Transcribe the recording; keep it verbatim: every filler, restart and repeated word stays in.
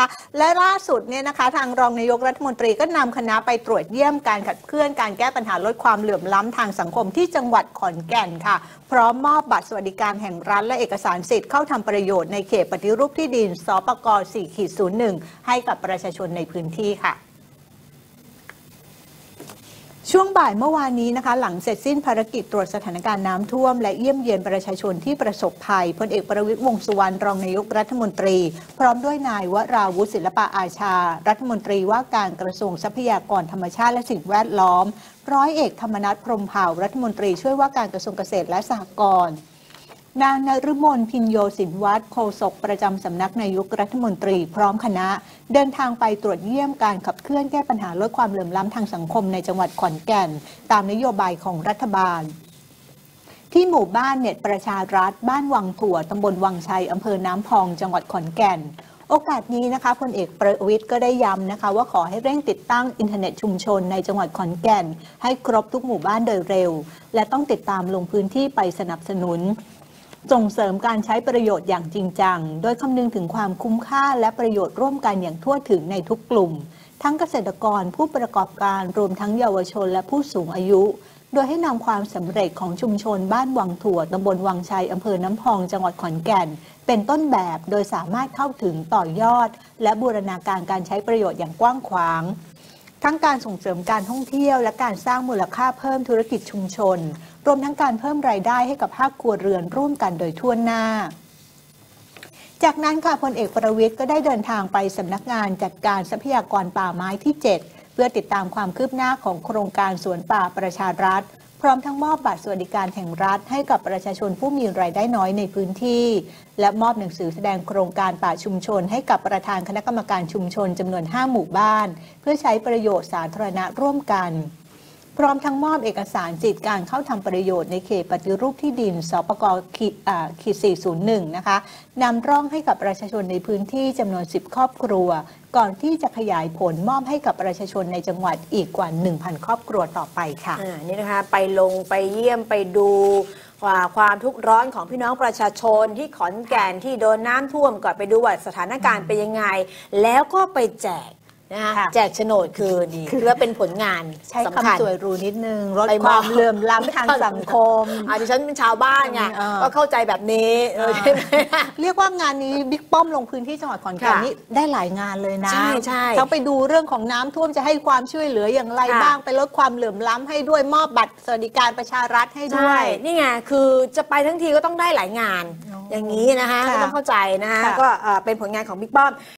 นะคะและล่าสุดเนี่ยนะคะทางรองนายกรัฐมนตรีก็นำคณะไปตรวจเยี่ยมการขับเคลื่อนการแก้ปัญหาลดความเหลื่อมล้ำทางสังคมที่จังหวัดขอนแก่นค่ะพร้อมมอบบัตรสวัสดิการแห่งรัฐและเอกสารสิทธิ์เข้าทำประโยชน์ในเขตปฏิรูปที่ดินสปก สี่ ศูนย์ หนึ่ง ให้กับประชาชนในพื้นที่ค่ะช่วงบ่ายเมื่อวานนี้นะคะหลังเสร็จสิ้นภารกิจตรวจสถานการณ์น้ำท่วมและเยี่ยมเยียนประชาชนที่ประสบภัยพลเอกประวิตร วงษ์สุวรรณรองนายกรัฐมนตรีพร้อมด้วยนายวราวุฒิศิลปะอาชารัฐมนตรีว่าการกระทรวงทรัพยากรธรรมชาติและสิ่งแวดล้อมร้อยเอกธรรมนัส พรหมเผ่ารัฐมนตรีช่วยว่าการกระทรวงเกษตรและสหกรณ์นางนฤมลพินโยสินวัฒน์โฆษกประจำสำนักนายกรัฐมนตรีพร้อมคณะเดินทางไปตรวจเยี่ยมการขับเคลื่อนแก้ปัญหาลดความเหลื่อมล้ำทางสังคมในจังหวัดขอนแก่นตามนโยบายของรัฐบาลที่หมู่บ้านเน็ตประชารัฐบ้านวังถั่วตำบลวังชัยอำเภอน้ำพองจังหวัดขอนแก่นโอกาสนี้นะคะพลเอกประวิตรก็ได้ย้ำนะคะว่าขอให้เร่งติดตั้งอินเทอร์เน็ตชุมชนในจังหวัดขอนแก่นให้ครบทุกหมู่บ้านโดยเร็วและต้องติดตามลงพื้นที่ไปสนับสนุนส่งเสริมการใช้ประโยชน์อย่างจริงจังโดยคำนึงถึงความคุ้มค่าและประโยชน์ร่วมกันอย่างทั่วถึงในทุกกลุ่มทั้งเกษตรกรผู้ประกอบการรวมทั้งเยาวชนและผู้สูงอายุโดยให้นำความสำเร็จของชุมชนบ้านวังถั่วตำบลวังชัยอำเภอน้ำพองจังหวัดขอนแก่นเป็นต้นแบบโดยสามารถเข้าถึงต่อยอดและบูรณาการการใช้ประโยชน์อย่างกว้างขวางทั้งการส่งเสริมการท่องเที่ยวและการสร้างมูลค่าเพิ่มธุรกิจชุมชนรวมทั้งการเพิ่มรายได้ให้กับภาคครัวเรือนร่วมกันโดยทั่วหน้าจากนั้นค่ะพลเอกประวิตรก็ได้เดินทางไปสำนักงานจัดการทรัพยากรป่าไม้ที่เจ็ดเพื่อติดตามความคืบหน้าของโครงการสวนป่าประชารัฐพร้อมทั้งมอบบัตรสวัสดิการแห่งรัฐให้กับประชาชนผู้มีรายได้น้อยในพื้นที่และมอบหนังสือแสดงโครงการป่าชุมชนให้กับประธานคณะกรรมการชุมชนจำนวนห้าหมู่บ้านเพื่อใช้ประโยชน์สาธารณะร่วมกันพร้อมทั้งมอบเอกสารสิทธิการเข้าทำประโยชน์ในเขตปฏิรูปที่ดินสปก สี่ ศูนย์ หนึ่ง นะคะนำร่องให้กับประชาชนในพื้นที่จำนวนสิบครอบครัวก่อนที่จะขยายผลมอบให้กับประชาชนในจังหวัดอีกกว่า หนึ่งพัน ครอบครัวต่อไปค่ะอ่านี่นะคะไปลงไปเยี่ยมไปดูความทุกข์ร้อนของพี่น้องประชาชนที่ขอนแก่นที่โดนน้ำท่วมก่อนไปดูว่าสถานการณ์เป็นยังไงแล้วก็ไปแจกนะคะแจกโฉนดคือดีคือว่าเป็นผลงานใช้คำสวยรูนิดนึงลดความเหลื่อมล้ำทางสังคมอาดิฉันเป็นชาวบ้านไงก็เข้าใจแบบนี้ใช่ไหมเรียกว่างานนี้บิ๊กป้อมลงพื้นที่จังหวัดขอนแก่นนี่ได้หลายงานเลยนะใช่ใช่เขาไปดูเรื่องของน้ำท่วมจะให้ความช่วยเหลืออย่างไรบ้างไปลดความเหลื่อมล้ำให้ด้วยมอบบัตรสวัสดิการประชารัฐให้ด้วยนี่ไงคือจะไปทั้งทีก็ต้องได้หลายงานอย่างนี้นะคะก็ต้องเข้าใจนะคะก็เป็นผลงานของบิ๊กป้อม